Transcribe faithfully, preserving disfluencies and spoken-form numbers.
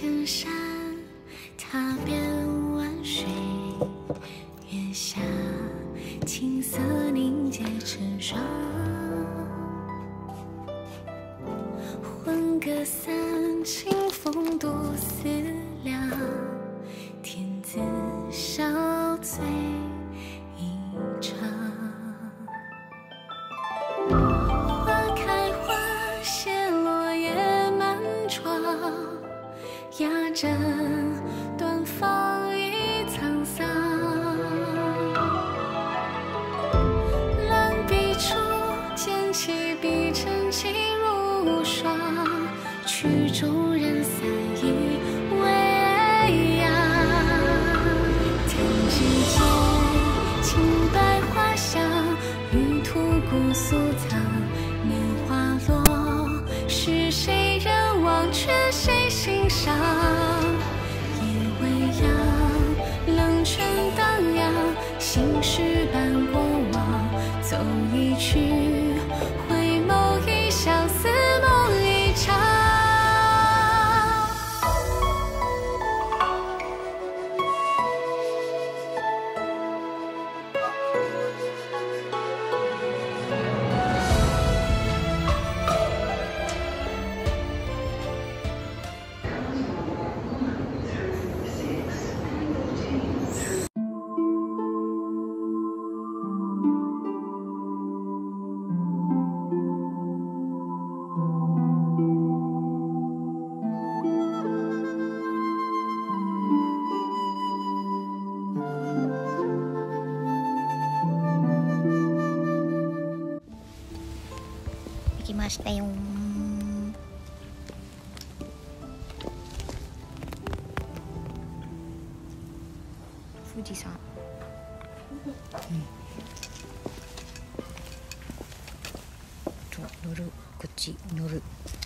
千山，踏遍万水，月下青色凝结成霜。混个散，清风独思量，天自小醉一场。花开花谢，落叶满窗，压着短发已沧桑。乱笔触，剑起笔真气如霜。曲终人散已微扬，天际间清白花香，玉兔古素藏。年华落，是谁人忘却谁心伤？夜未央，冷泉荡漾，心事伴过往，走一曲，回眸一笑，似梦一场。 来ましたよ。富士山。うん。と乗る、こっち乗る。